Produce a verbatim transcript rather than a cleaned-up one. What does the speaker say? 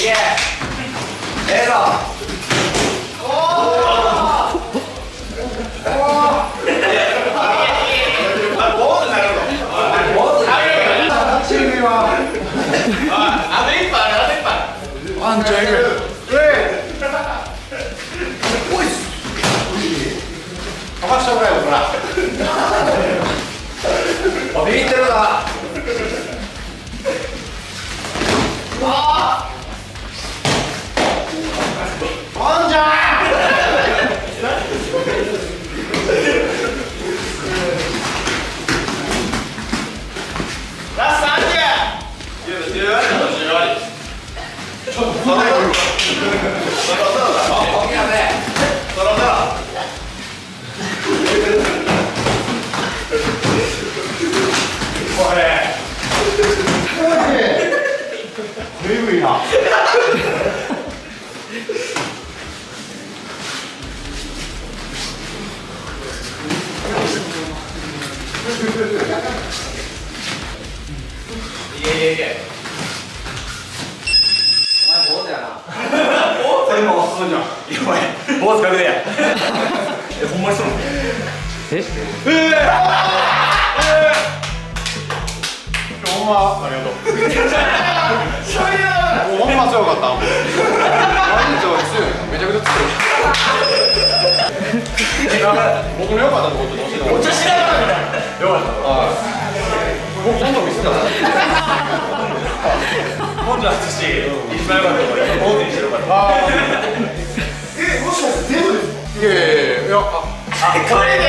ええぞ。おワンちゃんいる。おいっす。かましたぐらいほら。ビビってるな。ああ。ワンちゃん。ラストさんじゅう。十分十分。ちょっとそろそろだ。そろそろだ。あ、大きなね。そろそろ。これ。ずいぶんいいな。いけいけいけ。お前坊主やな。坊主今そうじゃん。いやお前坊主かけてや。えほんまにそうなの？え？ええ。ほんまありがとう。もうほんま強かった。マジで強い。めちゃくちゃ強い。僕の良かったところちょっと教えてもらって。お茶しながらみたいな。良かった。はい。僕今度見せたら。今度は寿司一番良かったところ坊主にしてよかった。え、もしかして全部ですか？いやいやいやいや。あ、これで。